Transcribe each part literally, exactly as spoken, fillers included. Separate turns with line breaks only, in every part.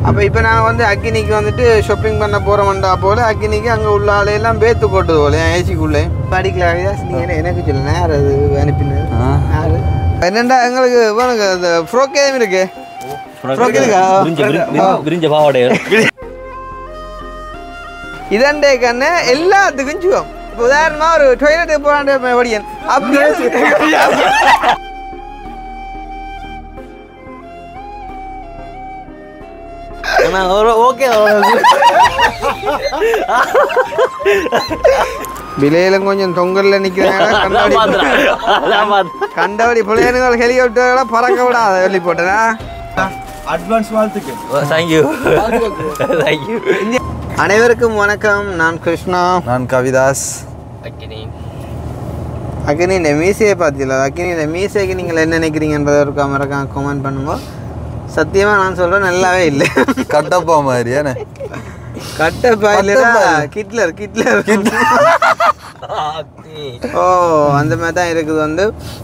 அப்போ இப்போ நாங்கள் வந்து அக்கினிக்கு வந்துட்டு ஷாப்பிங் பண்ண போகிறோம்டா போல் அக்கினிக்கு அங்கே உள்ள ஆளையெல்லாம் பேத்து கொட்டுது போல ஏசிக்குள்ளே படிக்கல நீங்கள் எனக்கு சொல்லுங்க யார் அது அனுப்பினது யார் என்னண்டா எங்களுக்கு வேணுங்க அந்த ஃப்ரோக் எதுவும் இருக்கு ஃப்ரோக் இருக்கா இதண்டே கண்ணு எல்லாத்துக்கும் சுவம் இப்போ உதாரணமாக ஒரு டொய்லெட்டுக்கு போகிறாண்ட வடியன் அப்படியே ஓகே விலையில கொஞ்சம் தொங்கல்ல நிக்கிறாங்க கண்டபடி பிள்ளைகள் ஹெலிகாப்டர் பறக்க விடாத சொல்லி போட்டேனா அட்வான்ஸ் வாழ்த்துக்கு தேங்க்யூ தேங்க்யூ. அனைவருக்கும் வணக்கம். நான் கிருஷ்ணா.
நான் கவிதாஸ்.
அக்கினி
அக்கினி இந்த மீசையை பார்த்தீங்களா? அக்கினி இந்த மீசைக்கு நீங்கள் என்ன நினைக்கிறீங்கன்றதை ஒரு மறக்காம கமெண்ட் பண்ணுங்க. சத்தியமாக நான் சொல்கிறேன் நல்லாவே இல்லை.
கட்டப்பா மாதிரியானே
கட்டப்பா இல்லையா கிட்லர் கிட்லர் ஓ அந்த மாதிரி தான் இருக்குது வந்து.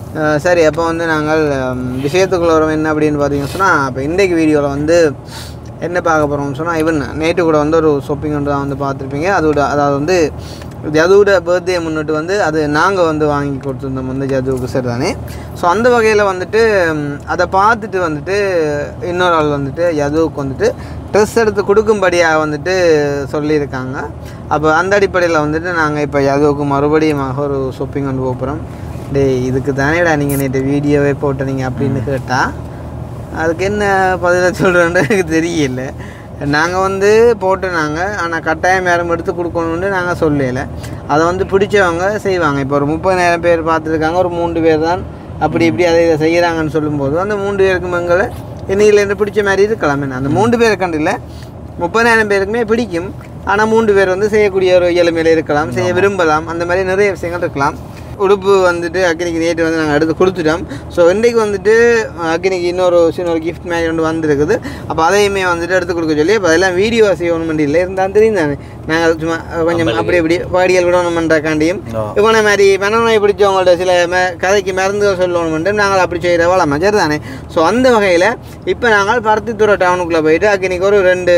சரி அப்போ வந்து நாங்கள் விஷயத்துக்குள்ள வரோம் என்ன அப்படின்னு பார்த்தீங்கன்னு சொன்னால் அப்போ இன்றைக்கு வீடியோவில் வந்து என்ன பார்க்க போகிறோம்னு சொன்னால் ஈவன் நேற்று கூட வந்து ஒரு ஷாப்பிங் ஒன்று தான் வந்து பார்த்துருப்பீங்க. அதோட அதாவது வந்து ஜதுவோட பர்த்டே முன்னிட்டு வந்து அது நாங்கள் வந்து வாங்கி கொடுத்துருந்தோம் வந்து ஜதுவுக்கு சரி தானே. ஸோ அந்த வகையில் வந்துட்டு அதை பார்த்துட்டு வந்துட்டு இன்னொரு ஆள் வந்துட்டு ஜதுவுக்கு வந்துட்டு ட்ரெஸ் எடுத்து கொடுக்கும்படியாக வந்துட்டு சொல்லியிருக்காங்க. அப்போ அந்த அடிப்படையில் வந்துட்டு நாங்கள் இப்போ ஜதுவுக்கு மறுபடியும் ஒரு ஷாப்பிங் வந்து போகிறோம். டே இதுக்கு தானேடா நீங்கள் நேற்று வீடியோவே போட்டு நீங்கள் அப்படின்னு கேட்டால் அதுக்கு என்ன பதிலாக சொல்கிறோன்னு எனக்கு தெரியல. நாங்கள் வந்து போட்டு நாங்கள் ஆனால் கட்டாயம் யாரும் எடுத்து கொடுக்கணுன்னு நாங்கள் சொல்லலை. அதை வந்து பிடிச்சவங்க செய்வாங்க. இப்போ ஒரு முப்பதாயிரம் பேர் பார்த்துருக்காங்க, ஒரு மூன்று பேர் தான் அப்படி இப்படி அதை இதை செய்கிறாங்கன்னு சொல்லும்போது அந்த மூன்று பேருக்கு மங்களை இன்னையிலேருந்து பிடிச்ச மாதிரி இருக்கலாம். என்ன அந்த மூன்று பேர் கண்டு இல்லை முப்பதாயிரம் பேருக்குமே பிடிக்கும். ஆனால் மூன்று பேர் வந்து செய்யக்கூடிய ஒரு இயலுமையில் இருக்கலாம், செய்ய விரும்பலாம். அந்த மாதிரி நிறைய விஷயங்கள் இருக்கலாம். உடுப்பு வந்துட்டு அக்கினிக்கு நேற்று வந்து நாங்கள் எடுத்து கொடுத்துட்டோம். ஸோ இன்றைக்கு வந்துட்டு அக்கினிக்கு இன்னொரு சின்ன ஒரு கிஃப்ட் மாதிரி ஒன்று வந்துருக்குது. அப்போ அதையுமே வந்துட்டு எடுத்து கொடுக்க சொல்லி அப்போ அதெல்லாம் வீடியோ செய்யணும் இல்லை இருந்தாலும் தெரியும் தானே. நாங்கள் சும்மா கொஞ்சம் அப்படி அப்படி பாடியல் விடணுமென்றக்காண்டியும் இவனை மாதிரி மனநோய் பிடிச்சவங்கள்ட்ட சில மே கதைக்கு மருந்துகள் சொல்லணுமென்று நாங்கள் அப்படி செய்கிற வளமா சரி தானே. ஸோ அந்த வகையில் இப்போ நாங்கள் பருத்தித்துறை டவுனுக்குள்ளே போயிட்டு அக்கினிக்கு ஒரு ரெண்டு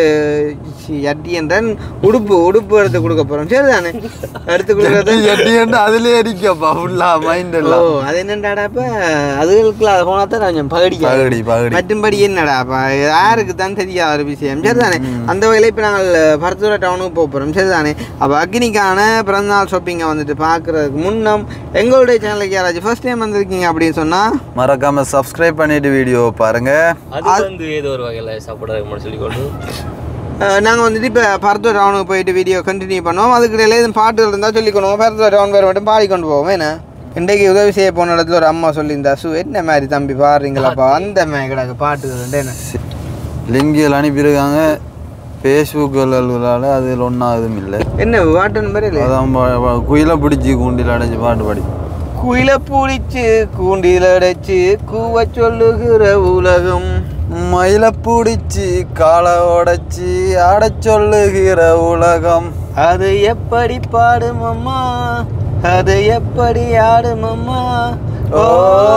எட்டி என்ற உடுப்பு உடுப்பு எடுத்து கொடுக்க போகிறோம் சரி தானே. எடுத்து கொடுக்குறது
எட்டி என்று அதுலேயே இருக்கப்பா ஃபுல்லாக மைண்ட் எல்லாம்.
ஓ அது என்னடாப்பா அதுகளுக்குள்ள அதை போனால் தான் கொஞ்சம் பகடிக்க
பகடி பகடி
மற்றும்படி என்னடாப்பா யாருக்கு தான் தெரியாத ஒரு விஷயம் சரி தானே. அந்த வகையில் இப்போ நாங்கள் பருத்தித்துறை டவுனுக்கு போக போகிறோம் சரி தானே. அப்போ அக்னிக்கான பிறந்தநாள் ஷாப்பிங்கை வந்துட்டு பார்க்குறதுக்கு முன்னம் எங்களுடைய சேனலுக்கு யாராச்சும் ஃபர்ஸ்ட் டைம் வந்திருக்கீங்க அப்படின்னு சொன்னால்
மறக்காம சப்ஸ்கிரைப் பண்ணிட்டு வீடியோ பாருங்க.
அது வந்து ஏதோ ஒரு வகையில் சாப்பிட்றதுக்கு சொல்லிக்கொண்டு
நாங்கள் வந்துட்டு இப்போ பருத்தித்துறை டவுனுக்கு போயிட்டு வீடியோ கண்டினியூ பண்ணுவோம். அதுக்கு இடையில எதுவும் பாட்டுகள் இருந்தால் சொல்லிக்கணும். பருத்தித்துறை டவுன் பேர் மட்டும் பாடிக்கொண்டு போவோம். ஏன்னா இன்றைக்கு உதவி செய்ய போன இடத்துல ஒரு அம்மா சொல்லியிருந்தா சு என்ன மாதிரி தம்பி பாடுறீங்களாப்பா அந்த மாதிரி கிடக்கு பாட்டுகள் என்ன
லிங்கில் அனுப்பியிருக்காங்க ஃபேஸ்புக்கில் அதில் ஒன்றாவதும் இல்லை.
என்ன பாட்டு நம்பர் இல்லை
அதான் குயிலை பிடிச்சி கூண்டில் அடைச்சி பாட்டு பாடி
குயிலை பிடிச்சி கூண்டில் அடைச்சி கூவ சொல்லுகிற உலகம்
மயில பிடிச்சி காலை உடைச்சி ஆட சொல்லுகிற உலகம்
அது எப்படி பாடுமம்மா அது எப்படி ஆடுமம்மா ஓ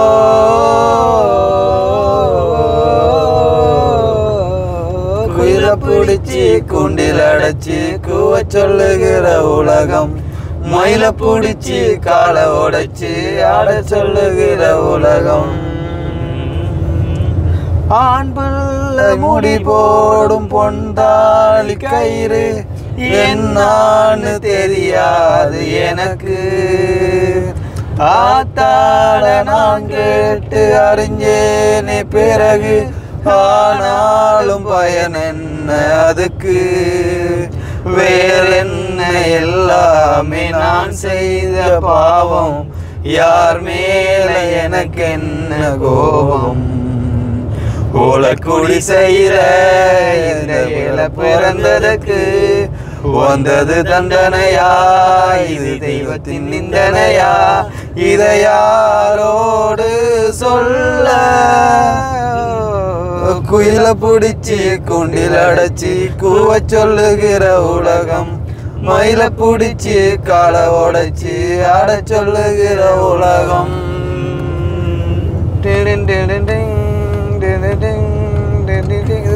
குயில பிடிச்சி கூண்டில் அடைச்சி கூவ சொல்லுகிற உலகம் மயில பிடிச்சி காலை உடைச்சி ஆட சொல்லுகிற உலகம்
ஆண் பிள்ளை
முடி போடும் பொண்டாளி கயிறு என்னான்னு தெரியாது எனக்கு ஆத்தாட நான் கேட்டு அறிஞ்சேனே பிறகு ஆனாலும் பயன் என்ன அதுக்கு வேறென்ன எல்லாமே நான் செய்த பாவம் யார் மேல எனக்கு என்ன கோபம் ஓலக்குடி செய்கிற இந்த இல பிறந்ததுக்கு வந்தது தண்டனையா இது தெய்வத்தின் நிந்தனையா இதை யாரோடு சொல்ல குயில பிடிச்சி கூண்டில் அடைச்சி கூவ சொல்லுகிற உலகம் மயில பிடிச்சி காலை உடைச்சி ஆட சொல்லுகிற உலகம்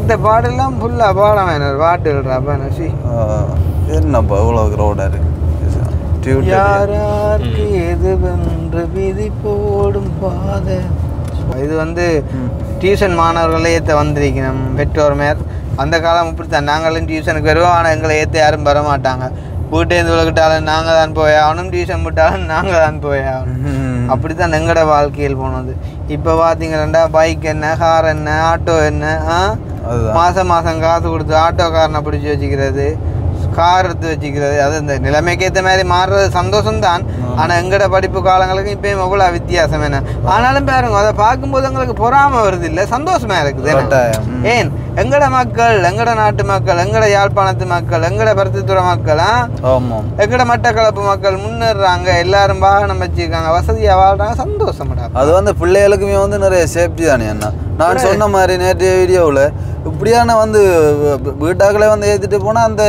எடுத்த பாடெல்லாம் ஃபுல்லாக பாட வேணும் பாட்டு எழுறாப்பா சி
என்னப்பா இவ்வளோ க்ரௌடாக இருக்கு
யாராருக்கு எது வென்று விதி போடும் பாதை இது வந்து டியூஷன் மாணவர்களை ஏற்ற வந்திருக்கணும் பெற்றோர் மேல் அந்த காலம் இப்படித்தான் நாங்களும் டியூஷனுக்கு வருவோம் ஆனால் எங்களை ஏற்ற யாரும் வர மாட்டாங்க வீட்டேருந்து விளக்கிட்டாலும் நாங்கள் தான் போய் ஆகணும் டியூஷன் விட்டாலும் நாங்கள் தான் போய் ஆகணும் அப்படி தான் எங்களோட வாழ்க்கையில் போனது இப்போ பார்த்தீங்கன்னா பைக் என்ன கார் என்ன ஆட்டோ என்ன மாதம் மாதம் காசு கொடுத்து ஆட்டோக்காரனை பிடிச்சி வச்சுக்கிறது கார் எடுத்து வச்சுக்கிறது அது இந்த நிலைமைக்கு ஏற்ற மாதிரி மாறுறது சந்தோஷம்தான் ஆனால் எங்களோட படிப்பு காலங்களுக்கு இப்போயும் எவ்வளோ வித்தியாசம் என்ன ஆனாலும் பாருங்க அதை பார்க்கும்போது எங்களுக்கு பொறாமல் வருது இல்லை சந்தோஷமா இருக்குது ஏன் எங்கட மக்கள் எங்கட நாட்டு மக்கள் எங்கட யாழ்ப்பாணத்து மக்கள் எங்கட பருத்தித்துறை மக்கள் எங்கட மட்டக்களப்பு மக்கள் முன்னேறாங்க எல்லாரும் வாகனம் வச்சிருக்காங்க வசதியா வாழ்றாங்க சந்தோஷம்டா
அது வந்து பிள்ளைகளுக்குமே வந்து நிறைய சேஃப்டி தானே என்ன நான் சொன்ன மாதிரி நேற்றைய வீடியோவில் இப்படியான வந்து வீட்டாக்களே வந்து ஏற்றிட்டு போனால் அந்த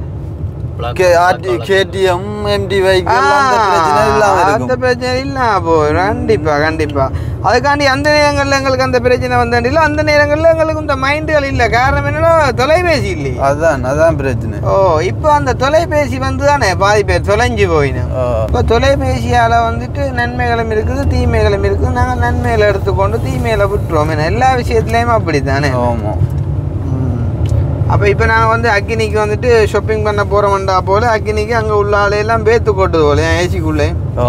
கேடிஎம் எம்டி வெஹிக்கிள்
அந்த பிரச்சனை இல்லாம போய் கண்டிப்பா கண்டிப்பா அதுக்காண்டி அந்த நேரங்களில் எங்களுக்கு அந்த பிரச்சனை வந்தாண்டில அந்த நேரங்களில் எங்களுக்கு இந்த மைண்டுகள் இல்லை காரணம் என்னன்னா தொலைபேசி இல்லையே
அதான் அதான் பிரச்சனை
ஓ இப்போ அந்த தொலைபேசி வந்து தானே பாதி பேர் தொலைஞ்சு போயினோம் இப்போ தொலைபேசியால் வந்துட்டு நன்மைகளும் இருக்குது தீமைகளும் இருக்குது நாங்கள் நன்மைகளை எடுத்துக்கொண்டு தீமைகளை விட்டுருவோம் எல்லா விஷயத்துலேயுமே அப்படி தானே
ஆமாம்
அப்போ இப்போ நாங்கள் வந்து அக்கினிக்கு வந்துட்டு ஷாப்பிங் பண்ண போகிறோம்டா போல அக்கினிக்கு அங்கே உள்ள ஆளையெல்லாம் பேத்து கொட்டுது போல ஏசிக்குள்ளே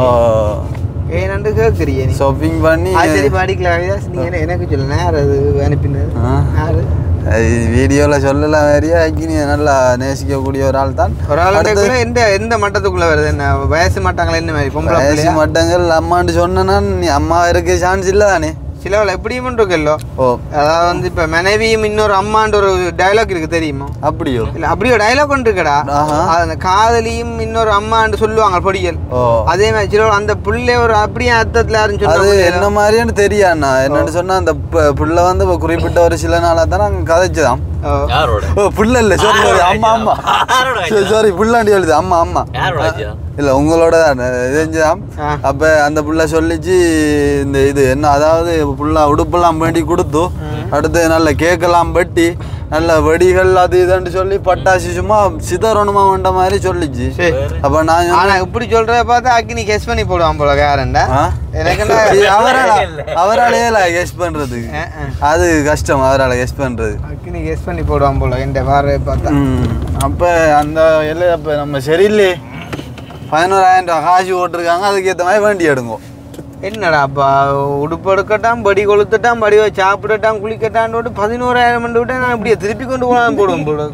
ஏன்னு கேட்குறியே நீ
ஷாப்பிங் பண்ணி
சரி படிக்கலாம் நீங்கள் எனக்கு சொல்லுங்க யார் அது அனுப்பினது யார்
வீடியோவில் சொல்லலாம் வேறியா அக்கினி நல்லா நேசிக்கக்கூடிய ஒரு ஆள் தான்
ஒரு ஆள் எந்த எந்த மட்டத்துக்குள்ளே வருது என்ன வயசு மட்டங்கள் என்ன மாதிரி பொம்பளை
வயசு மட்டங்கள் அம்மான்னு சொன்னா நீ அம்மா இருக்க சான்ஸ் இல்லை தானே
சிலவில் எப்படியும் இருக்குல்லோ ஓ அதாவது வந்து இப்போ மனைவியும் இன்னொரு அம்மான்ற ஒரு டைலாக் இருக்கு தெரியுமா
அப்படியோ
இல்லை அப்படியோ டைலாக் ஒன்று இருக்கடா அந்த காதலியும் இன்னொரு அம்மான்னு சொல்லுவாங்க பொடிகள் அதே மாதிரி சிலவில் அந்த புள்ளை ஒரு அப்படியே அர்த்தத்தில் யாருன்னு
அது என்ன மாதிரியான்னு தெரியாண்ணா என்னன்னு சொன்னா அந்த புள்ள வந்து குறிப்பிட்ட ஒரு சில நாளாக தான் நாங்கள் கதைச்சுதான் ஓ புள்ள இல்லை சாரி சாரி அம்மா அம்மா சரி சாரி புள்ளாண்டி எழுது அம்மா அம்மா இல்லை உங்களோட தான் தெரிஞ்சுதான் அப்போ அந்த புள்ள சொல்லிச்சு இந்த இது என்ன அதாவது புள்ளா உடுப்பெல்லாம் வேண்டி கொடுத்து அடுத்து நல்ல கேக்கெல்லாம் வெட்டி நல்ல வெடிகள் அது இதுன்னு சொல்லி பட்டாசு சும்மா சிதறணுமா வந்த மாதிரி சொல்லிச்சு அப்ப நான்
இப்படி சொல்றத பார்த்தா அக்கினி கெஸ் பண்ணி போடுவான் போல யாருண்டா
அவரால் அவராலேயே கெஸ் பண்றதுக்கு அது கஷ்டம் அவரால் கெஸ் பண்றது
அக்கினி கெஸ் பண்ணி போடுவான் போல இந்த பார்வை பார்த்தா
அப்ப அந்த எல்லை அப்ப நம்ம சரியில்லையே பதினோராயிரம் ரூபா காசு போட்டிருக்காங்க அதுக்கேற்ற மாதிரி வண்டி எடுங்கோ
என்னடாப்பா உடுப்பு எடுக்கட்டான் படி கொளுத்துட்டான் படி சாப்பிடட்டான் குளிக்கட்டான்னு பதினோராயிரம் மண்டு விட்டா நான் இப்படியே திருப்பி கொண்டு போகலாம் போடுவோம் போட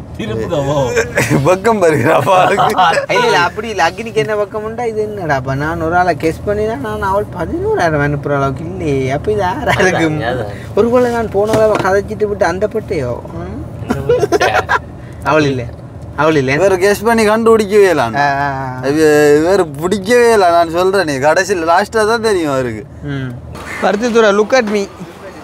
பக்கம் பருகிறாப்பா
இல்லை இல்லை அப்படி இல்லை அக்னிக்கு என்ன பக்கம் உண்டா இது என்னடாப்பா நான் ஒரு ஆளை கெஸ் பண்ணினா நான் அவள் பதினோராயிரம் அனுப்புகிற அளவுக்கு இல்லையே அப்போ இது யாரா இருக்கு ஒரு போல நான் போன அளவு கதைச்சிட்டு விட்டு அந்த பட்டையோ அவள் இல்லை அவள் இல்லை
வேறு கெஸ் பண்ணி கண்டுபிடிக்கவே இல்லை வேறு பிடிக்கவே இல்லை நான் சொல்கிறேன் நீ கடைசியில் லாஸ்ட்டாக தான் தெரியும் அவருக்கு
பருத்தித்துறை லுக் அட் மீ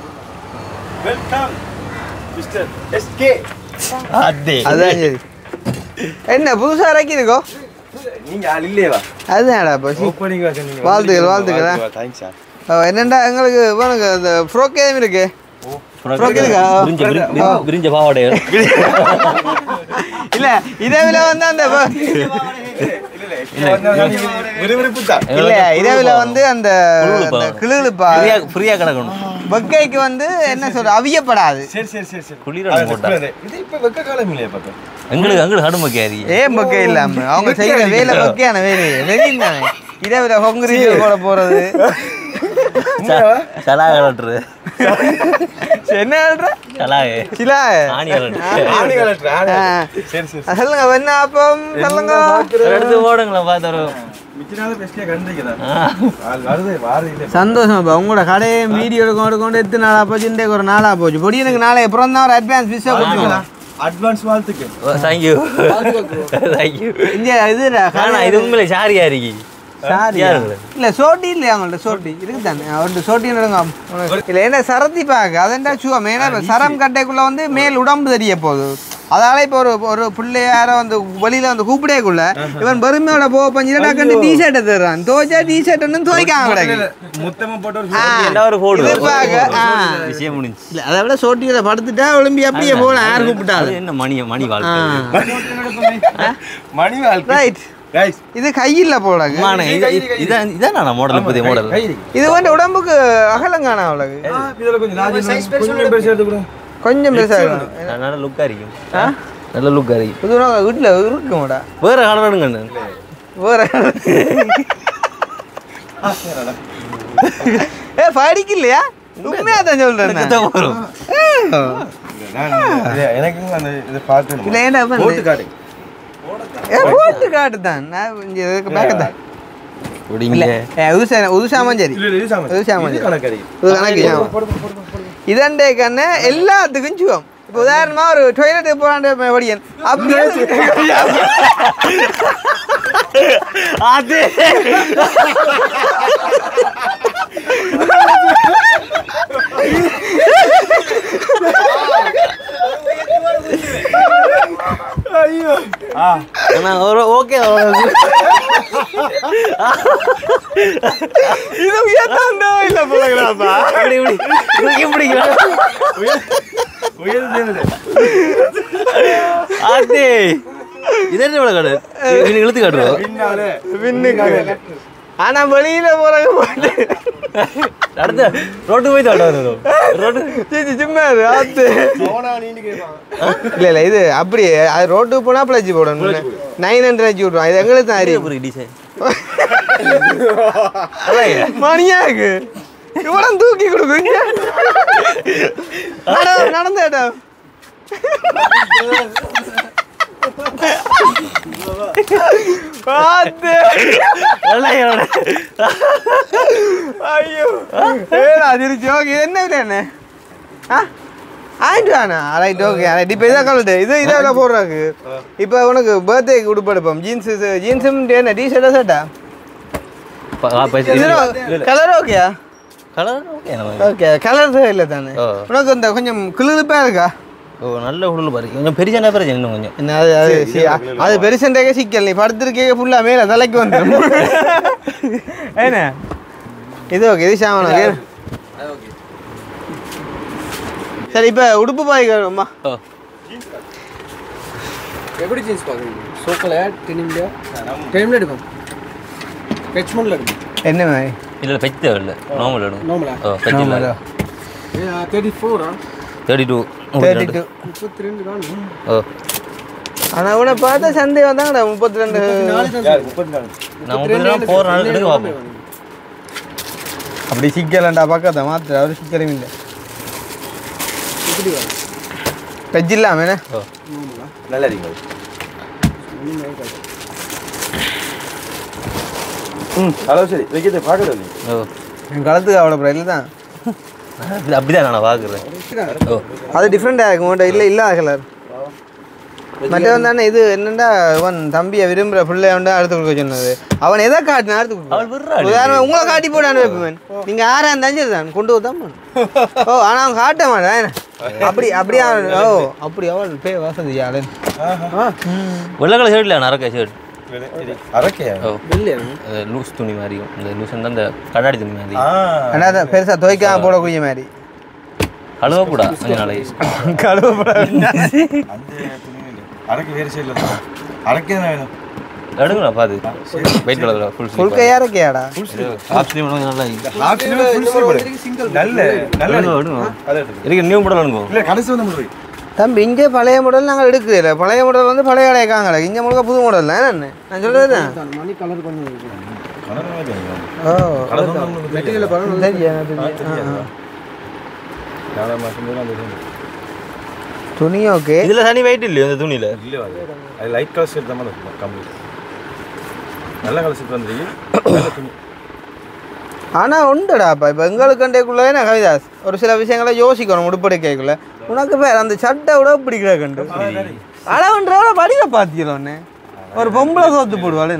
அதான் சரி என்ன புதுசாக இறக்கிருக்கோ அதுதான்டா வாழ்த்துக்கள் வாழ்த்துக்கள் என்னண்டா எங்களுக்கு அந்த ஃப்ரோக் எதுவும் இருக்கு இல்ல இதேவில வந்து அந்த இல்ல இதேவில வந்து அந்த கிளுகிழுப்பா ஃப்ரீயா கிடக்கணும் வெக்கைக்கு வந்து என்ன சொல்ற அவியப்படாது
எங்களுக்கு அங்கே கடும் வைக்காது
ஏன் வெக்கை இல்லாம அவங்க செய்யற வேலை வெக்கையான வேலை வெயில் தானே இதேவில கொங்குறீங்க போட போறது
சலா கலட்டுரு
என்ன சொல்லுங்க என்ன அப்பம் சொல்லுங்க
எடுத்து போடுங்களா பாத்தரு
சந்தோஷம் உங்களோட கடையை வீடியோ எடுக்க கொண்டு எத்தனை நாளா போச்சு இந்த ஒரு நாளா போச்சு பொடி எனக்கு நாளை அப்புறம் தான் ஒரு அட்வான்ஸ் விசா கொடுத்துக்கலாம்
அட்வான்ஸ் வாழ்த்துக்கு
தேங்க்யூ தேங்க்யூ
இங்க இது
இது உண்மையில சாரியா இருக்கு
இல்ல சோட்டி இல்லையா அவங்கள்ட்ட சோட்டி இருக்கு தானே அவர்கிட்ட சோட்டி நடங்க இல்ல என்ன சரத்தி பாக்க அதெண்டா சுவா மேல சரம் கட்டைக்குள்ள வந்து மேல் உடம்பு தெரிய போகுது அதால இப்போ ஒரு ஒரு பிள்ளையார வந்து வெளியில வந்து கூப்பிடேக்குள்ள இவன் பெருமையோட போக பஞ்சில டக்குன்னு டி ஷர்ட்டை தர்றான் தோச்சா டி ஷர்ட்னு துவைக்காம கிடக்கு
விஷயம் முடிஞ்சு
அதை விட சோட்டியில படுத்துட்டா ஒலிம்பி அப்படியே போகலாம் யார் கூப்பிட்டாலும்
என்ன மணி மணி வாழ்க்கை
மணி வாழ்க்கை
ரைட் இது கையில போடாது
இதான் இதான் மாடல் புதிய மாடல்
இது வந்து உடம்புக்கு அகலங்கான அவ்வளவு கொஞ்சம் பெருசா
நல்ல லுக்கா இருக்கும் நல்ல லுக்கா இருக்கும்
புதுவா வீட்டுல இருக்குமாடா
வேற கலருங்க
வேற ஏ படிக்கலையா உண்மையா தான் சொல்றேன்
எனக்கு அந்த இது பார்த்து
இல்ல ஏன்டா போட்டு காட்டு ஏ போட்டு காட்டு தான் நான் இங்க இதுக்கு பேக்க தான் இல்ல ஏ உதுசா உதுசாமன் சரி உதுசாமன் இது கணக்கு இதண்டே கண்ணே எல்லாத்துக்கும் சுவம் இப்போ உதாரணமா ஒரு டொய்லெட் போறாண்ட படியன் அப்படியே
அது
ஐயோ
ஓகே
இது உயர்த்தாண்டோ இல்ல போலங்களாப்பா
இப்படி இப்படி பிடிக்கலாம் அது இதே கடை இழுத்து காட்டுறோம்
ஆனா வெளியில போறாங்க போட்டு
அடுத்த ரோட்டு போய் தாடுவாரு ரோட்டு
சும்மா ஆத்து இல்ல இல்ல இது அப்படியே அது ரோட்டுக்கு போனா பிளச்சி போடணும் நைன் ஹண்ட்ரட் அடிச்சு விட்ருவோம் இது எங்களுக்கு தான் அறியும்
டிசைன்
மணியாக்கு இவ்வளோ தூக்கி கொடுக்குங்க நடந்தேடா பார்த்து ஐயோ அதிர்ச்சி ஓகே என்ன இல்லை என்ன ஆ ஆயிட்டு தானே ரைட் ஓகே ரைட் இப்போ இதான் கலட்டு இது இதை போடுறாக்கு இப்போ உனக்கு பர்த்டேக்கு உடுப்படுப்போம் ஜீன்ஸு ஜீன்ஸும் என்ன டிஷர்ட்டா ஷர்ட்டா கலர் ஓகேயா
கலர் ஓகே
ஓகே கலர் இல்லை தானே உனக்கு இந்த கொஞ்சம் கிளிப்பாக இருக்கா
ஓ நல்ல உடல் பாரு கொஞ்சம் பெருசான பிரச்சனை இன்னும் கொஞ்சம்
என்ன அது அது அது பெருசன்டே சிக்கல் நீ படுத்துருக்கே ஃபுல்லாக மேலே தலைக்கு வந்துடும் ஏண்ணே இது ஓகே இது சாமணும் சரி இப்போ உடுப்பு பாய்க்கிறோம்மா
எப்படி ஜீன்ஸ் பார்க்குறீங்க சோக்கலை டெனிம்ல டெனிம்ல எடுக்கும் பெச்மோடில் எடுக்கும்
என்ன மாதிரி
இல்லை பெச் தேவை இல்லை நார்மல் எடுக்கும்
நார்மலா
ஓ பெச் இல்லை
தேர்ட்டி ஃபோரா
தேர்ட்டி டூ
தேர்ட்டி டூ
முப்பத்தி ரெண்டு காணும்
ஓ
ஆனால் உன பார்த்தா சந்தேகம் தாங்கடா முப்பத்தி ரெண்டு
நான் முப்பத்தி ரெண்டு போகிற நாள் எடுக்க பார்ப்போம்
அப்படி சிக்கலண்டா பக்கத்தை மாத்திர அவரு சிக்கலும் இல்லை பெஜ் இல்லாம என்ன
ஓ
நல்லா இருக்கீங்க ம் ஹலோ சரி வைக்கிறத பார்க்கறது
ஓ
என் காலத்துக்கு அவ்வளோ ப்ரைல தான்
அப்படிதான் நான் பார்க்குறேன் ஓ
அது டிஃப்ரெண்டாக இருக்கும் உன்ட்ட இல்லை இல்லாத கலர் மற்றவன் தானே இது என்னண்டா அவன் தம்பியை விரும்புகிற பிள்ளை வந்து அடுத்து கொடுக்க சொன்னது அவன் எதை காட்டினா அடுத்து கொடுக்க உதாரணம் உங்களை காட்டி போடான்னு வைப்பேன் நீங்கள் யாராக இருந்தாலும் சரி தான் கொண்டு வந்தான் ஓ ஆனால் அவன் காட்ட மாட்டான் அப்படி அப்படியே ஓ அப்படி அவன் பே வசதி யாருன்னு
வெள்ளை கலர் ஷர்ட் இல்லை அரக்கை ஷர்ட்
அரக்கையா
ஓ லூஸ் துணி மாதிரியும் இந்த லூஸ் வந்து அந்த கண்ணாடி துணி மாதிரி
என்ன பெருசாக துவைக்காம போடக்கூடிய மாதிரி
கழுவக்கூடா கொஞ்ச நாளைக்கு
கழுவப்பட
அரக்கை வேறு சைடில் அரக்கை தானே வேணும்
எடுங்களா பார்த்து வெயிட் கலர் ஃபுல்
ஃபுல் கையா இருக்கியாடா
ஹாஃப் ஸ்லீவ் நல்லா
ஹாஃப் ஸ்லீவ் ஃபுல் ஸ்லீவ் நல்ல நல்ல
எடுங்க இருக்கு நியூ மாடல் எடுங்க
இல்லை கடைசி வந்து முடியும்
தம்பி இங்கே பழைய மாடல் நாங்கள் எடுக்கல பழைய மாடல் வந்து பழைய கடைக்காங்களே இங்கே முழுக்க புது மாடல் தான் என்ன நான் சொல்கிறது தான்
மணி கலர் கொஞ்சம்
ஓ
மெட்டீரியல் பரவாயில்ல
தெரியும் துணி ஓகே
இதில் தனி வெயிட் இல்லையோ இந்த துணியில்
இல்லை அது லைட் கலர் ஷர்ட் தான் இருக்கும் கம்ப்ளீட் நல்ல கலர் ஷர்ட் வந்துருக்கு நல்ல துணி
ஆனால் உண்டுடாப்பா இப்போ எங்களுக்கு கண்டேக்குள்ளே நான் கவிதாஸ் ஒரு சில விஷயங்களை யோசிக்கணும் உடுப்படிக்கைக்குள்ள உனக்கு பேர் அந்த சட்டை விட பிடிக்கிற கண்டு அளவுன்றவள படிக்க பார்த்திக்கலோன்னு ஒரு பொம்பளை சோத்து போடுவாள்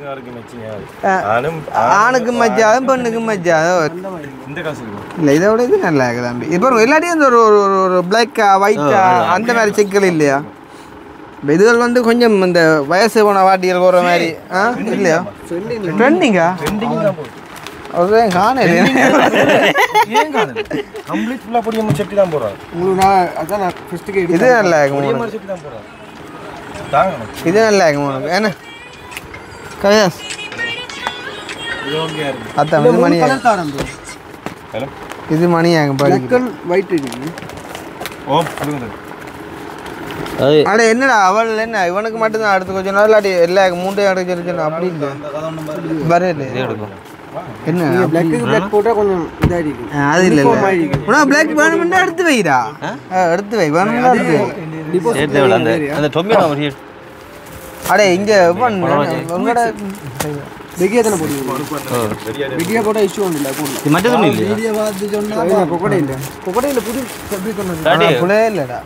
ஆணுக்கு மச்சாதும் பெண்ணுக்கு மச்சாதும்
இந்த காசு இருக்கும்
இல்லை இதை விட இது நல்லா இருக்குது தம்பி இப்போ எல்லாத்தையும் இந்த ஒரு ஒரு ஒரு பிளாக்கா ஒயிட்டா அந்த மாதிரி சிக்கல் இல்லையா இதுகள் வந்து கொஞ்சம் இந்த வயசு போன வாட்டிகள் போகிற மாதிரி ஆ இல்லையா ட்ரெண்டிங்கா அதுதான் காணல
ஏன் காணல கம்ப்ளீட் ஃபுல்லாக பொடியம்மன் செட்டி தான் போடுறாங்க
உங்களுக்கு நான் அதான் நான் ஃபஸ்ட்டுக்கு
இது நல்லா இருக்கும்
பொடியம்மன் செட்டி தான் போடுறாங்க தாங்கணும்
இது நல்லா இருக்கும் உனக்கு என்ன கவிதாஸ்
இது ஓகே இருக்கு
அதான் இது மணி
கலர் தாரம் ப்ரோ
ஹலோ
இது மணி ஆகும்
பிளாக்
படிக்க
அண்ட் ஒயிட் இருக்கு
ஓ கொடுங்க
அது
அட என்னடா அவள் என்ன இவனுக்கு மட்டும்தான் அடுத்து கொஞ்சம் நாள் இல்லாட்டி எல்லா மூண்டையும் அடுத்து சொல்லி சொன்ன அப்படி இல்லை வரல
எடுக்கும்
என்ன
நீங்க பிளாக்கு பிளாக் போட்டா கொஞ்சம் இதா இருக்கு
ஆ, அது இல்லை உனா பிளாக் வேணும்னா எடுத்து வைடா ஆ, எடுத்து வை வேணும்னா எடுத்து வை
சேர்த்து விட அந்த அந்த டொமேட்டோ ஒரு ஹீட்
அடே இங்க இவன் உங்களோட
வெகியா தான போடுவீங்க வெகியா போட்டா இஷ்யூ ஒன்றும் இல்லை போடலாம்
இது மட்டும் ஒன்றும் இல்லையா
வீடியோ பார்த்து சொன்னா
கொக்கடை இல்லை கொக்கடை இல்லை புது ஃபேப்ரிக் ஒன்று
டாடி
புலே இல்லடா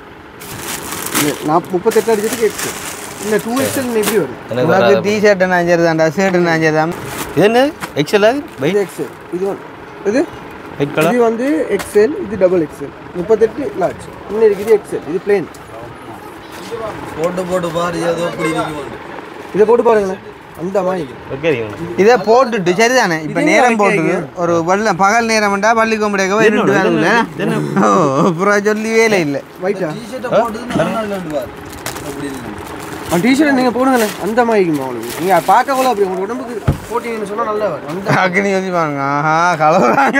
நான் முப்பத்தெட்டு அடிச்சதுக்கு எக்ஸ் இல்லை டூ எக்ஸ்எல் எப்படி வரும்
எனக்கு
உனக்கு
வராது.
டி ஷர்ட் நான் சரிதான்டா ஷர்ட் நான் சரிதான்
இது என்ன எக்ஸல் அது
இது
பைட்
எக்ஸ்எல் இது வந்து இது
ஒயிட் கலர்
இது வந்து எக்ஸ்எல் இது டபுள் எக்ஸ்எல் முப்பத்தெட்டு லார்ஜ் இன்னும் இருக்குது இது எக்ஸ்எல் இது பிளேன்
போட்டு போட்டு பாரு ஏதோ இப்படி இருக்கு
இதை போட்டு பாருங்களேன் அந்த மாதிரி
ஓகே
இதை போட்டுட்டு சரிதானே இப்போ நேரம் போட்டு ஒரு வெள்ள பகல் நேரம்டா பள்ளி கும்பிடுக்க ரெண்டு வேலை இல்லை ஓ அப்புறம் சொல்லி வேலை இல்லை
ஒயிட்டா
டிஷர்ட்டை போட்டு நல்லா இல்லைன்னு பாரு அப்படி இருக்கு
அந்த டிஷர்ட் நீங்கள் போடுங்களேன் அந்த மாதிரி இருக்குமா உங்களுக்கு நீங்கள் பார்க்க போல அப்படி உங்கள் உடம்புக்கு போட்டிங்கன்னு சொன்னால் நல்லா வரும் அந்த
அக்னி யோசி பாருங்க ஆஹா கலவுறாங்க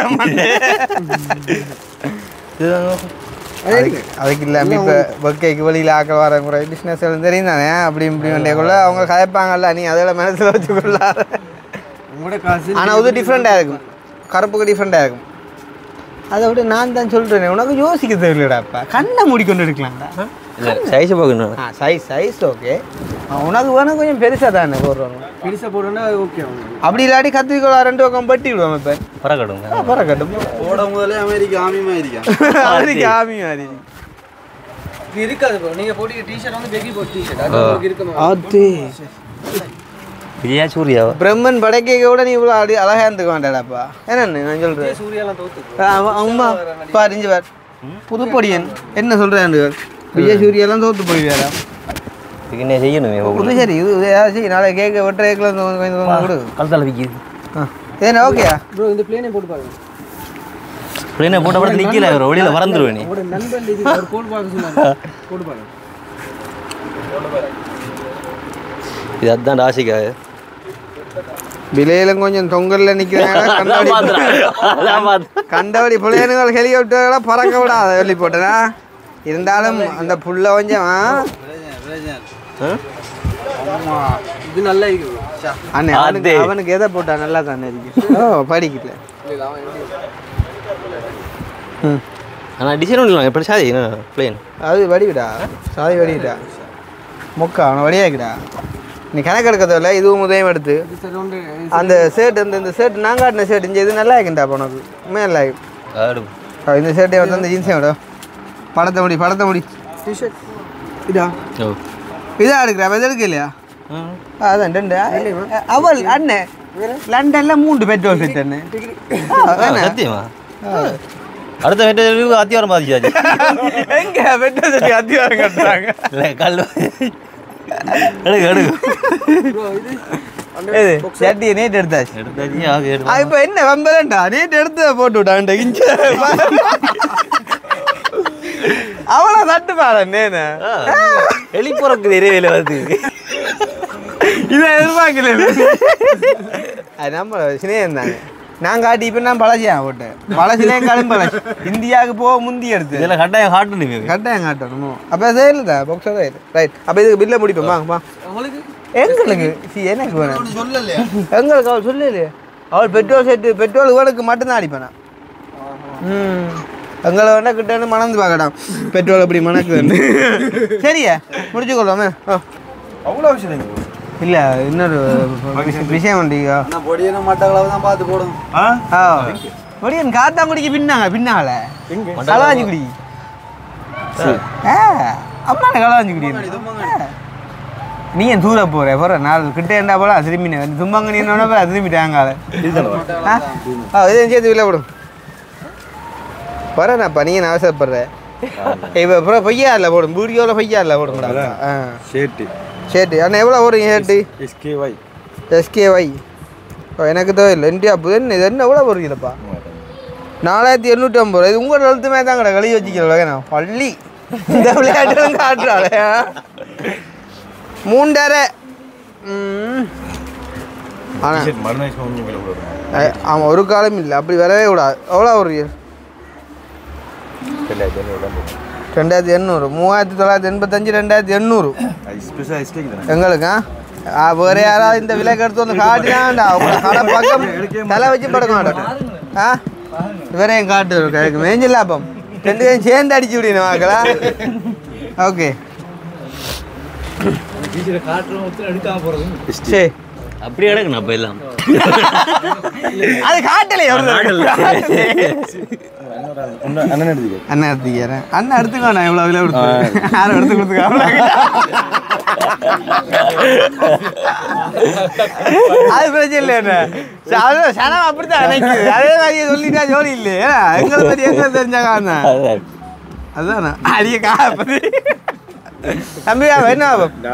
அதே இருக்கு
அதுக்கு இல்லாம இப்போ ஒர்க்கைக்கு வெளியில் ஆக்க வர முறை பிஸ்னஸ் தெரியும் தானே அப்படி இப்படி வேண்டியக்குள்ள அவங்க கதைப்பாங்கல்ல நீ அதெல்லாம் மனசில் வச்சுக்கொள்ளாத
உங்களோட காசு
ஆனால் அது டிஃப்ரெண்ட்டாக இருக்கும் கருப்புக்கு டிஃப்ரெண்ட்டாக இருக்கும் அதை விட நான் தான் சொல்கிறேன் உனக்கு யோசிக்க தெரியலடாப்பா கண்ணை மூடிக்கொண்டு எடுக்கலாம்டா
இல்லை சைஸ் பார்க்கணும்
ஆ சைஸ் சைஸ் ஓகே உனக்கு வேணும் கொஞ்சம் பெருசாக தானே போடுறோம்
பெருசாக போடுறோன்னா ஓகே அவங்க
அப்படி இல்லாட்டி கத்திரிக்கோளா ரெண்டு பக்கம் பட்டி விடுவோம் இப்போ
பறக்கடுங்க
பறக்கட்டும்
போட முதலே அமெரிக்கா ஆமியமா இருக்கா
அதுக்கு ஆமி மாதிரி
இது இருக்காது ப்ரோ நீங்கள் போட்டு டிஷர்ட் வந்து பெகி போட்டு டிஷர்ட் அது உங்களுக்கு இருக்குமா
அது
விஜயா சூர்யாவா
பிரம்மன் படைக்க கூட நீ இவ்வளோ அடி அழகா இருந்துக்க வேண்டாடாப்பா என்னன்னு நான் சொல்கிறேன்
சூர்யாலாம் தோத்து
அம்மா பார் இஞ்சி பார் புதுப்பொடியன் என்ன சொல்கிறேன் விஜய் சூர்யாலாம் தோத்து போயிடுவாரா
இதுக்கு என்ன செய்யணுமே
புது சரி இது ஏதாச்சும் நாளை கேட்க வெட்டுற கேக்கில் கொஞ்சம் கொடு
கழுத்தால விற்கிது
ஆ ஏன்னா ஓகேயா
ப்ரோ இந்த பிளேனே போட்டு பாருங்க
பிள்ளைனை போட்ட படத்தில் நிற்கல ஒரு வழியில் மறந்துடுவேன் நீ
உங்களோட நண்பன் இது ஒரு போட்டு பார்க்க சொன்னாங்க போட்டு பாருங்க
இது அதுதான் ராசிக்காக
விலையில கொஞ்சம் தொங்கல்ல நிற்கிறாங்க கண்டபடி கண்டபடி பிள்ளைகள் ஹெலிகாப்டர்லாம் பறக்க விடாத சொல்லி போட்டேனா இருந்தாலும் அந்த புள்ள கொஞ்சம்
இது நல்லா இருக்கு
அண்ணே அவனுக்கு அவனுக்கு எதை போட்டா நல்லா தானே இருக்கு ஓ படிக்கல ம்
ஆனால் டிசைன் ஒன்று எப்படி சாதி என்ன பிளேன்
அது வடிவிடா சாதி வடிவிடா மொக்கா அவனை வடியாக்கிடா நீ கணக்கு எடுக்கிறதில்ல இதுவும் உதயம் எடுத்து அந்த ஷர்ட் இந்த இந்த ஷர்ட் நான் காட்டின ஷர்ட் இந்த இது நல்லா இருக்குண்டா அப்போ உனக்கு உண்மையாக நல்லா இருக்கு இந்த ஷர்ட்டை வந்து அந்த ஜீன்ஸையும் விட படத்தை முடி படத்தை முடி
டிஷர்ட் இதா
ஓ
இதா எடுக்கிறா அது எடுக்க இல்லையா அதான் ரெண்டு அவள் அண்ணன் லண்டன்ல மூன்று பெட்ரோல் செட் அண்ணன்
சத்தியமா அடுத்த வெட்ட அத்தியாரம் பாதிச்சாச்சு
எங்க பெட்ரோல் செட் அத்தியாரம் கட்டுறாங்க
இல்லை கல் எடுக்க எடுக்க
இது சட்டியை நேற்று எடுத்தாச்சு
எடுத்தாச்சு ஆக எடுத்து
ஆ, இப்போ என்ன வம்பலண்டா நேற்று எடுத்து போட்டு விட்டான்டா இஞ்ச அவளை தட்டு பாடன்னேன்னு
வெளிப்புறக்கு நிறைய வேலை வருது
இதை எதிர்பார்க்கல அது நம்ம சினேகம் தானே நான் காட்டி இப்போ நான் பழசியா போட்டேன் பழசிலே கடும் பழசி இந்தியாவுக்கு போக முந்தி எடுத்து
இதெல்லாம் கட்டாயம் காட்டணுமே
கட்டாயம் காட்டணும் அப்போ சரியில்லை பாக்ஸாக தான் இது ரைட் அப்போ இதுக்கு பில்லை முடிப்போம் வாங்கப்பா
உங்களுக்கு
எங்களுக்கு சி எனக்கு வேணும்
சொல்லலையா
எங்களுக்கு அவள் சொல்லலையே அவள் பெட்ரோல் செட்டு பெட்ரோல் இவனுக்கு மட்டும்தான் அடிப்பேன் ம் எங்களை வேணா கிட்டேன்னு மணந்து பார்க்கட்டான் பெட்ரோல் அப்படி மணக்குதுன்னு சரியா முடிச்சுக்கொள்ளாமே ஓ
அவ்வளோ விஷயம்
இல்லை இன்னொரு விஷயம் வண்டிக்கா
நான் பொடியின மட்டக்களவு தான் பார்த்து போடணும்
ஆ
ஆ முடியும் காத்தாங்குடிக்கு பின்னாங்க பின்னால களவாஞ்சி குடி ஆ அம்மா களவாஞ்சி குடி நீ ஏன் தூர போற போற நாலு கிட்ட இருந்தா போல திரும்பி தும்பாங்க நீ என்ன திரும்பிட்டாங்க ஆ இதை சேர்த்து வில்ல விடும் வரேண்ணாப்பா நீ நான் அவசரப்படுற இப்போ அப்புறம் பையா இல்லை போடும் வீடியோவில் பையா இல்லை போடுங்கடா ஆ
ஷேட்டு
சரி அண்ணா எவ்வளோ போடுங்க ஷேட்டு
எஸ்கேஒய்
எஸ்கேஒய் ஓ எனக்கு தேவையில்லை இந்தியா புது இது என்ன எவ்வளோ போடுறீங்களப்பா நாலாயிரத்தி எண்ணூற்றி ஐம்பது ரூபா இது உங்களோட எழுத்துமே தான் கடை கழுவி வச்சுக்கிறேன் பள்ளி இந்த விளையாட்டுகளும் காட்டுறாள் மூண்டரை ஆமாம் ஒரு காலம் இல்லை அப்படி வரவே கூடாது எவ்வளோ ஒரு ரெண்டாயிரத்தி எண்ணூறு மூவாயிரத்தி தொள்ளாயிரத்தி எண்பத்தஞ்சு ரெண்டாயிரத்தி எண்ணூறு எங்களுக்கா வேறு யாராவது இந்த விலைக்கு எடுத்து வந்து காட்டினாண்டா உங்களை கடை பக்கம் தலை வச்சு படுக்க மாட்டோம் ஆ இவரையும் காட்டு எனக்கு மேஞ்சில்ல அப்போ ரெண்டு பேரும் சேர்ந்து அடிச்சு விடணும் வாங்களா ஓகே சரி
அப்படி எடுக்கணும் அப்போ எல்லாம்
அது காட்டலையே
அண்ணன் எடுத்துக்க
அண்ணன் எடுத்துக்கிறேன் அண்ணன் எடுத்துக்கோ நான் எவ்வளோ விலை கொடுத்து யாரும் எடுத்து கொடுத்துக்க அது பிரச்சனை இல்லை என்ன சனம் அப்படித்தான் நினைக்குது அதே மாதிரியே சொல்லிட்டா ஜோடி இல்லையே எங்களை பற்றி எங்களை தெரிஞ்சாங்க அண்ணன் அதுதானே அடிய காப்பது தம்பியா என்ன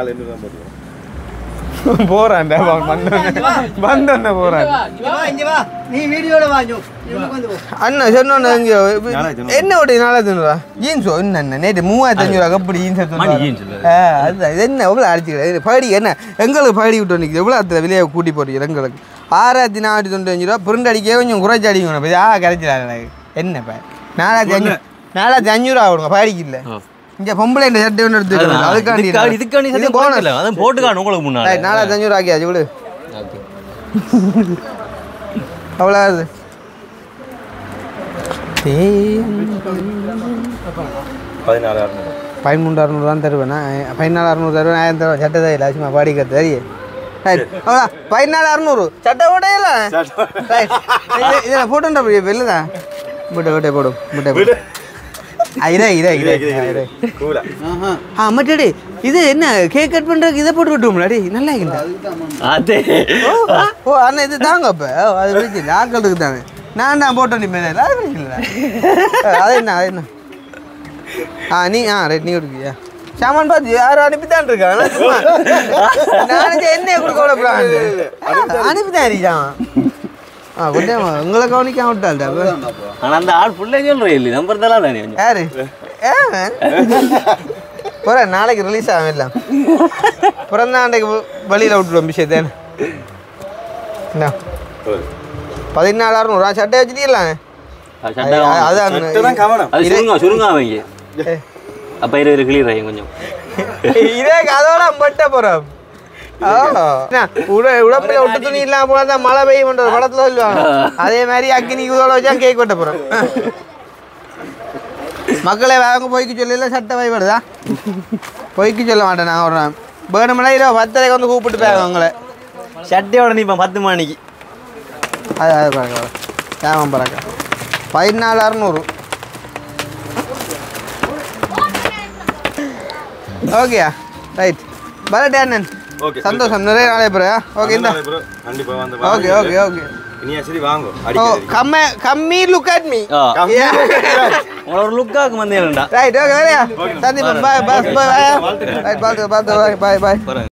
போறான்டா வந்தோன்ன போறான் அண்ணா சொன்ன என்ன ஓட்டி நாலாயிரத்தி ஐநூறுவா ஜீன்ஸோ என்ன நேற்று மூவாயிரத்தி அஞ்சூறுவா கப்படி ஜீன்ஸ் அதுதான் இது என்ன எவ்வளோ அடிச்சுக்கிறேன் படி என்ன எங்களுக்கு படி விட்டு வந்துக்குது எவ்வளோ அதில் விலையை கூட்டி போடுறீங்க எங்களுக்கு ஆறாயிரத்தி நானூற்றி தொண்ணூத்தஞ்சு ரூபா பிரிண்ட் அடிக்க கொஞ்சம் குறைச்சி அடிக்கணும் ஆ கிடைச்சிடாது எனக்கு என்னப்பா நாலாயிரத்தி அஞ்சு நாலாயிரத்தி அஞ்சூறுவா கொடுங்க படிக்கு இல்லை இங்கே பொம்பளை இந்த சட்டை ஒன்று எடுத்துக்கலாம் அதுக்காண்டி
இதுக்காண்டி இது போனதில்லை அதான் போட்டுக்காணும் உங்களுக்கு முன்னாடி
நாலாயிரத்தி அஞ்சூறு ஆக்கியாச்சு விடு அவ்வளோ அது
பதினாலு அறுநூறு
பதிமூன்று அறுநூறு தான் தருவேண்ணா பதினாலு அறுநூறு தருவேன் ஆயிரம் தருவேன் சட்டை தான் இல்லை சும்மா பாடிக்கிறது சரி அவ்வளோ பதினாலு அறுநூறு சட்டை ஓட்டையில இதில் போட்டுன்ற வெளில தான் விட்டு விட்டே போடும் விட்டே போடு இதே இதே இதே இதே ஆ மட்டடி இது என்ன கேக் கட் பண்ணுறதுக்கு இதை போட்டு விட்டுவோம்லாடி நல்லா
அதே
ஓ அண்ணா இது தாங்க அப்போ அது பிரச்சனை ஆக்களுக்கு தானே நான் தான் போட்டோம் நீ மேலே அது பிரச்சனை அது என்ன அது என்ன ஆ நீ ஆ ரைட் நீ கொடுக்கியா சாமான் பார்த்து யாரும் அனுப்பித்தான் இருக்காங்க நான் என்னைய கொடுக்க விடப்படாது அனுப்பித்தான் இருக்கான் ஆ கொஞ்சம் உங்களை கவனிக்காம விட்டாள்டா
ஆனால் அந்த ஆள் ஃபுல்லாக சொல்கிறேன் இல்லை நம்பர் தான் தானே
யாரு போற நாளைக்கு ரிலீஸ் ஆகும் எல்லாம் பிறந்த ஆண்டைக்கு வழியில் விட்டுருவோம் விஷயத்தேன் என்ன பதினாலு அறுநூறு சட்டை வச்சுட்டீங்களாங்க
அதான் சுருங்க அவங்க அப்போ இருபது கிளியர் ஆகும் கொஞ்சம்
இதே அதோட பட்ட போகிறோம் உடம்புல விட்டு துணி இல்லாம போனாதான் மழை பெய்யும் படத்துல சொல்லுவாங்க அதே மாதிரி அக்கினி இதோட வச்சா கேக் வெட்ட போறோம் மக்களை வாங்க போய்க்கு சொல்லல சட்டை வைப்படுதா போய்க்கு சொல்ல மாட்டேன் நான் ஒரு வேணுமெல்லாம் இரவு பத்தரைக்கு வந்து கூப்பிட்டு போயாங்க உங்களை
சட்டையோட நீ இப்போ பத்து மணிக்கு
அது அது பறக்க ஏமாம் பறக்க பதினாலு அறுநூறு ஓகேயா ரைட் பரட்டே அண்ணன் சந்தோஷம் நிறைய நாளே பிறகு ஓகே இந்த
கண்டிப்பா வந்து
ஓகே ஓகே ஓகே
இனியா சரி வாங்க
ஓ கம்ம கம்மி லுக் அட் மீ
உங்களோட லுக்காக்கு வந்தேன்டா
ரைட் ஓகே வரையா Sandeep bye bye bye right பாத்து பாத்து பை பை